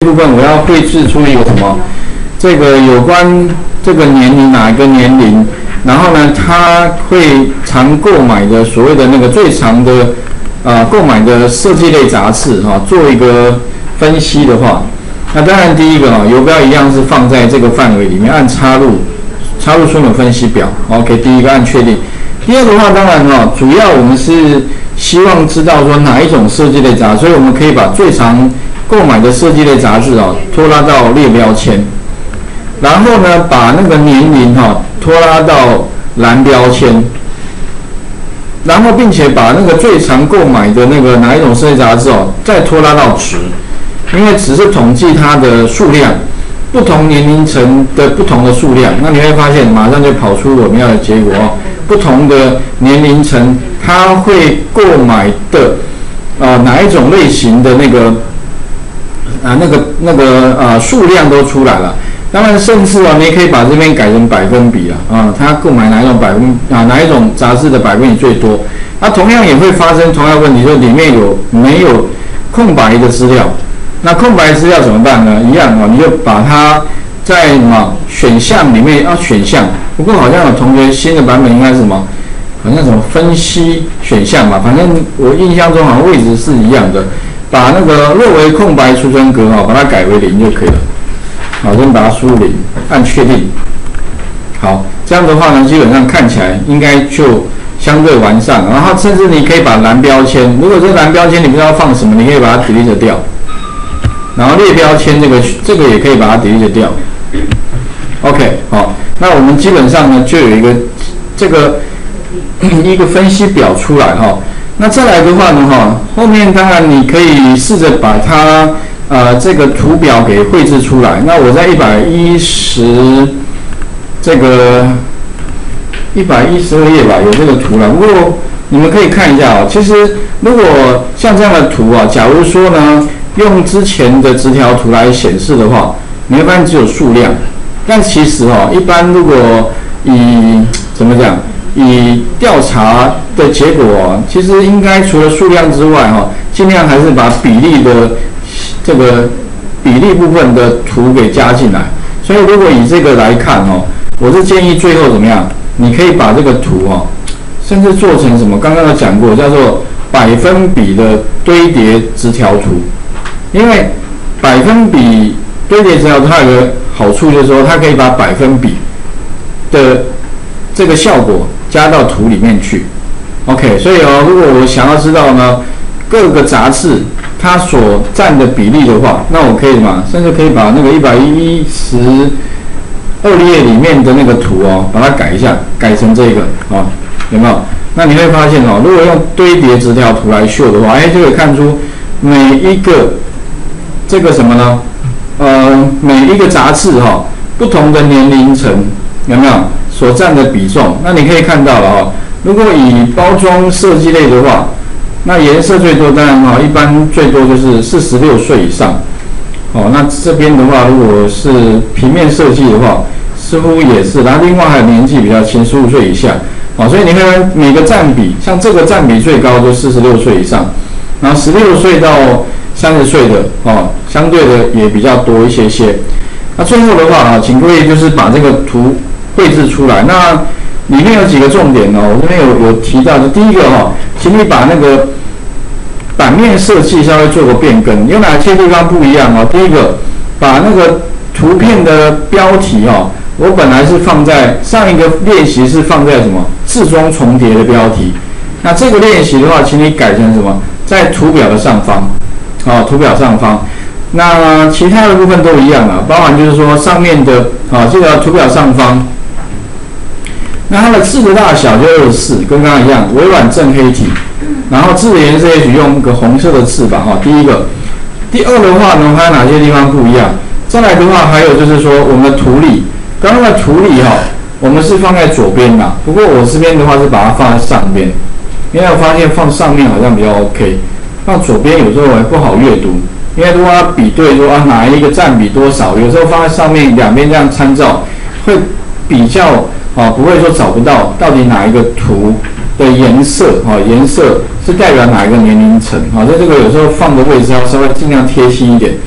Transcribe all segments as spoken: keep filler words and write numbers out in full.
部分我要绘制出一个什么？这个有关这个年龄哪一个年龄，然后呢，他会常购买的所谓的那个最常的呃购买的设计类杂志哈、啊，做一个分析的话，那当然第一个啊，游标一样是放在这个范围里面，按插入插入说明分析表 ，OK， 第一个按确定。第二个话，当然哈、啊，主要我们是希望知道说哪一种设计类杂志，所以我们可以把最常购买的设计类杂志啊拖拉到列标签，然后呢把那个年龄哈、啊、拖拉到蓝标签，然后并且把那个最常购买的那个哪一种设计杂志哦再拖拉到值，因为只是统计它的数量，不同年龄层的不同的数量，那你会发现马上就跑出我们要的结果哦。不同的年龄层，他会购买的呃哪一种类型的那个啊、呃、那个那个呃数量都出来了。当然，甚至啊，你也可以把这边改成百分比啊啊，他购买哪一种百分啊哪一种杂志的百分比最多？那同样也会发生同样问题，就是里面有没有空白的资料？那空白资料怎么办呢？一样啊，你就把它在什么选项里面要选项。不过好像有同学新的版本应该是什么？好像什么分析选项吧，反正我印象中好像位置是一样的，把那个若为空白储存格啊，把它改为零就可以了。好，先把它输入零，按确定。好，这样的话呢，基本上看起来应该就相对完善。然后甚至你可以把蓝标签，如果这蓝标签你不知道放什么，你可以把它 delete 掉。然后列标签这个这个也可以把它 delete 掉。OK， 好，那我们基本上呢就有一个这个一个分析表出来哈。那再来的话呢哈，后面当然你可以试着把它呃这个图表给绘制出来。那我在一百一十这个一百一十二页吧有这个图了，不过你们可以看一下啊。其实如果像这样的图啊，假如说呢用之前的直条图来显示的话，你会发现只有数量。但其实哦，一般如果以怎么讲，以调查的结果哦，其实应该除了数量之外哈、哦，尽量还是把比例的这个比例部分的图给加进来。所以如果以这个来看哦，我是建议最后怎么样？你可以把这个图哦，甚至做成什么？刚刚有讲过，叫做百分比的堆叠直条图。因为百分比堆叠直条图它有个好处就是说，它可以把百分比的这个效果加到图里面去。OK， 所以哦，如果我想要知道呢各个杂志它所占的比例的话，那我可以嘛，甚至可以把那个一百一十二页里面的那个图哦，把它改一下，改成这个啊，有没有？那你会发现哦，如果用堆叠直条图来秀的话，哎，就可以看出每一个这个什么呢？呃，每一个杂志哈、哦，不同的年龄层有没有所占的比重？那你可以看到了哈、哦，如果以包装设计类的话，那颜色最多当然哈、哦，一般最多就是四十六岁以上。哦，那这边的话，如果是平面设计的话，似乎也是。然后另外还有年纪比较轻，十五岁以下。哦，所以你看每个占比，像这个占比最高就四十六岁以上，然后十六岁到三十岁的哦，相对的也比较多一些些。那最后的话啊，请各位就是把这个图绘制出来。那里面有几个重点哦，我这边有有提到，就第一个哈、哦，请你把那个版面设计稍微做个变更，有哪些地方不一样哦？第一个，把那个图片的标题哦，我本来是放在上一个练习是放在什么字中重叠的标题，那这个练习的话，请你改成什么，在图表的上方。哦，图表上方，那其他的部分都一样啊，包含就是说上面的啊，这个图表上方，那它的字的大小就二十四，跟刚刚一样，微软正黑体，然后字的颜色也许用一个红色的字吧，哈，第一个，第二的话呢，还有哪些地方不一样？再来的话，还有就是说我们的图例，刚刚的图例哈，我们是放在左边的，不过我这边的话是把它放在上边，因为我发现放上面好像比较 OK。放左边有时候也不好阅读，因为如果要比对说啊哪一个占比多少，有时候放在上面两边这样参照，会比较啊不会说找不到到底哪一个图的颜色啊颜色是代表哪一个年龄层啊，在这个有时候放的位置要稍微尽量贴心一点。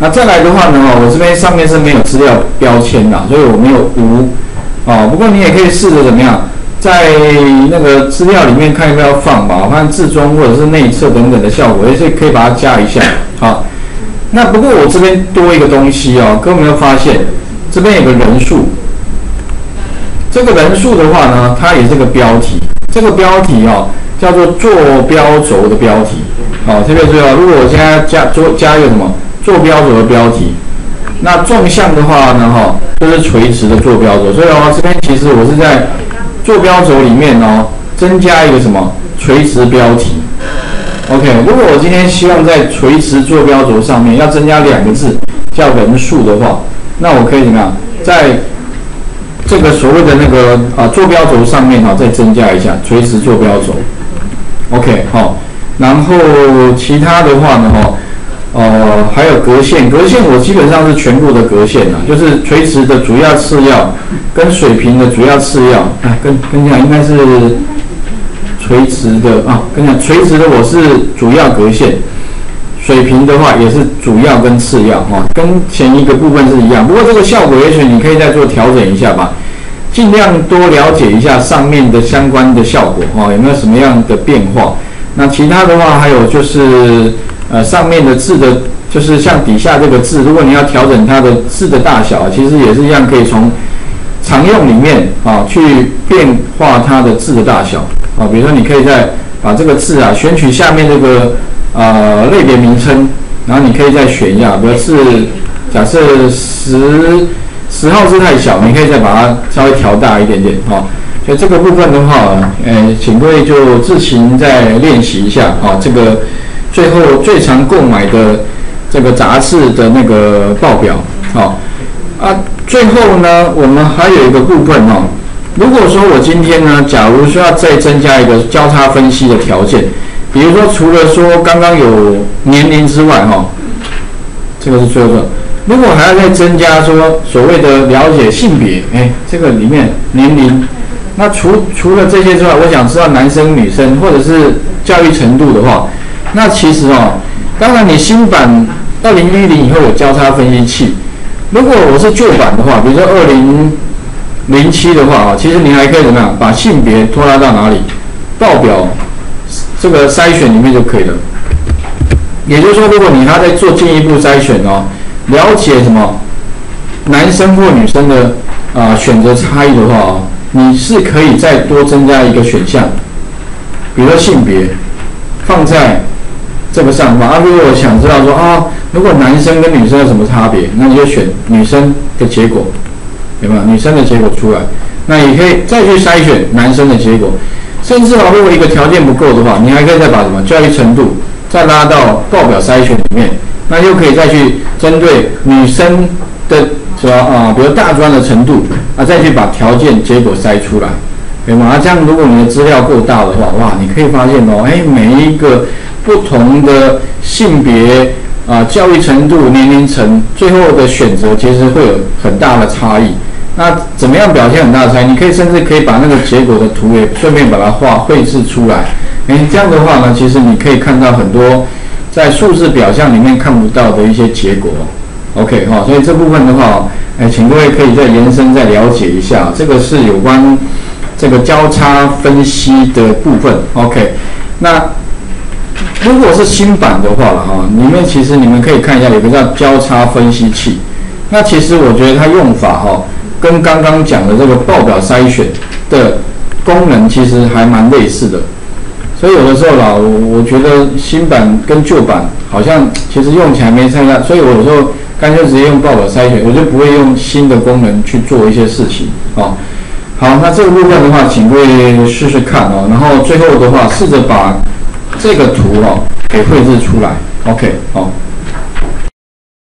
那再来的话呢，哦，我这边上面是没有资料标签的，所以我没有无，哦，不过你也可以试着怎么样，在那个资料里面看要不要放吧，看置中或者是内测等等的效果，也是可以把它加一下，好。那不过我这边多一个东西哦，各位有没有发现，这边有个人数，这个人数的话呢，它也是个标题，这个标题哦叫做坐标轴的标题，好，特别注意哦，如果我现在加做加一个什么坐标轴的标题，那纵向的话呢，哈，就是垂直的坐标轴，所以哦，这边其实我是在坐标轴里面哦，增加一个什么垂直标题。OK， 如果我今天希望在垂直坐标轴上面要增加两个字叫人数的话，那我可以怎么样，在这个所谓的那个啊坐标轴上面哈、啊、再增加一下垂直坐标轴。OK， 好，然后其他的话呢哈，呃还有格线，格线我基本上是全部的格线啊，就是垂直的主要次要跟水平的主要次要，哎，跟跟你讲应该是。垂直的啊，跟你讲，垂直的我是主要格线，水平的话也是主要跟次要哈、啊，跟前一个部分是一样。不过这个效果也许你可以再做调整一下吧，尽量多了解一下上面的相关的效果哈、啊，有没有什么样的变化？那其他的话还有就是呃上面的字的，就是像底下这个字，如果你要调整它的字的大小，其实也是一样，可以从常用里面啊去变化它的字的大小。啊，比如说你可以再把这个字啊选取下面这个呃类别名称，然后你可以再选一下，比如是假设十十号字太小，你可以再把它稍微调大一点点哈、哦。所以这个部分的话，呃，请各位就自行再练习一下啊、哦。这个最后最常购买的这个杂志的那个报表，好、哦、啊。最后呢，我们还有一个部分哦。如果说我今天呢，假如说要再增加一个交叉分析的条件，比如说除了说刚刚有年龄之外，哈，这个是最后的。如果还要再增加说所谓的了解性别，哎，这个里面年龄，那除除了这些之外，我想知道男生女生或者是教育程度的话，那其实哦，当然你新版二零一零以后有交叉分析器，如果我是旧版的话，比如说二零零七的话啊，其实你还可以怎么样，把性别拖拉到哪里，报表这个筛选里面就可以了。也就是说，如果你还在做进一步筛选哦，了解什么男生或女生的啊、呃、选择差异的话哦，你是可以再多增加一个选项，比如说性别放在这个上方啊。如果我想知道说啊，如果男生跟女生有什么差别，那你就选女生的结果。有没有女生的结果出来？那也可以再去筛选男生的结果，甚至啊，如果一个条件不够的话，你还可以再把什么教育程度再拉到报表筛选里面，那又可以再去针对女生的什么啊，比如大专的程度啊，再去把条件结果筛出来，对吗？啊，这样如果你的资料够大的话，哇，你可以发现哦，哎，每一个不同的性别啊、教育程度、年龄层，最后的选择其实会有很大的差异。那怎么样表现很大的差异？你可以甚至可以把那个结果的图也顺便把它画绘制出来。哎，这样的话呢，其实你可以看到很多在数字表象里面看不到的一些结果。OK 哈、哦，所以这部分的话，哎，请各位可以再延伸再了解一下，这个是有关这个交叉分析的部分。OK， 那如果是新版的话了哈，里面其实你们可以看一下，有个叫交叉分析器。那其实我觉得它用法哈。跟刚刚讲的这个报表筛选的功能其实还蛮类似的，所以有的时候啦，我我觉得新版跟旧版好像其实用起来没太大，所以我有时候干脆直接用报表筛选，我就不会用新的功能去做一些事情哦。好，那这个部分的话，请各位试试看哦，然后最后的话，试着把这个图哦给绘制出来。OK， 好、哦。